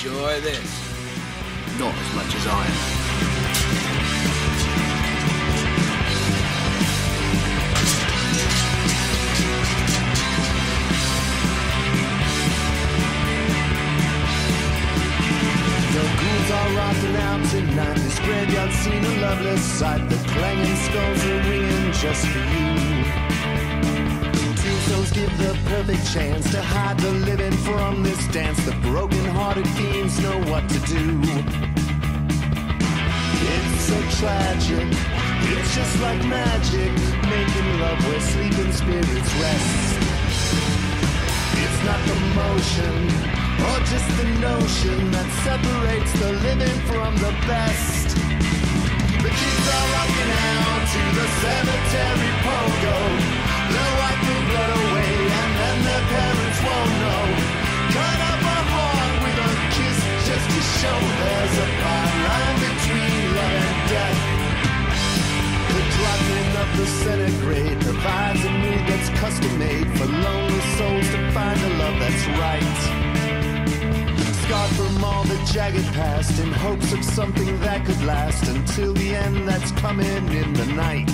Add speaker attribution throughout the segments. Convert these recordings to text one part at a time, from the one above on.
Speaker 1: enjoy this.
Speaker 2: Not as much as I am.
Speaker 3: Are rocking out tonight. This graveyard's seen a loveless sight. The clanging skulls are ringing just for you. Tombstones give the perfect chance to hide the living from this dance. The broken-hearted fiends know what to do. It's so tragic. It's just like magic, making love where sleeping spirits rest. It's not the motion or just the notion that separates the living from the best. The kids are rocking out to the cemetery pogo. They'll wipe the blood away and then their parents won't know. Cut up a heart with a kiss just to show there's a fine line between love and death. The dropping of the centigrade provides a mood that's custom-made for lonely souls to find a love that's right. Scarred from all the jagged past in hopes of something that could last until the end that's coming in the night.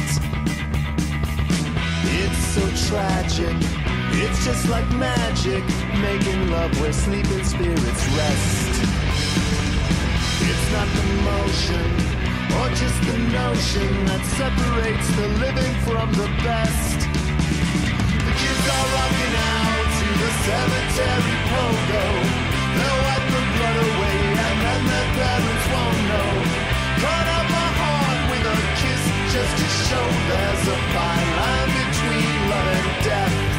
Speaker 3: It's so tragic, it's just like magic, making love where sleeping spirits rest. It's not the motion or just the notion that separates the living from the best. The kids are rocking out to the cemetery pogo. They'll wipe the blood away and then their parents won't know. Cut up a heart with a kiss just to show there's a fine line between love and death.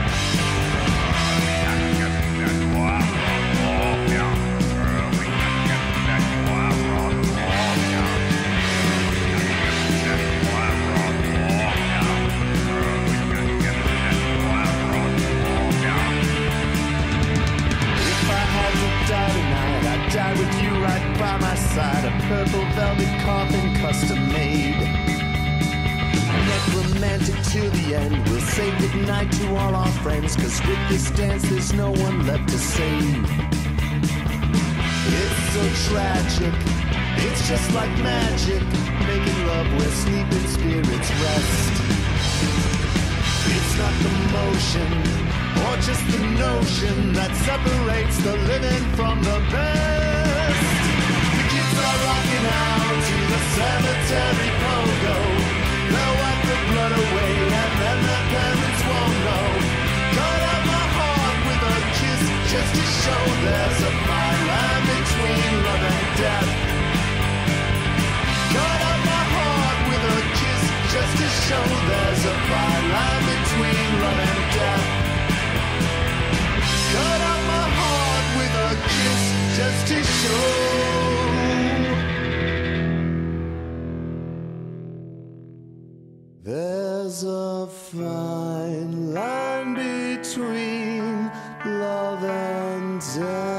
Speaker 3: Die with you right by my side, a purple velvet coffin custom made. Necromantic till the end, we'll say goodnight to all our friends, cause with this dance there's no one left to save. It's so tragic, it's just like magic, making love where sleeping spirits rest. It's not the motion or just the notion that separates the living from the best. The kids are rocking out to the cemetery pogo. They'll wipe the blood away and then their parents won't know. Cut up my heart with a kiss just to show there's a fine line between love and death. Cut up my heart with a kiss just to show there's a fine line between love and death. Cut out my heart with a kiss just to show there's a fine line between love and death.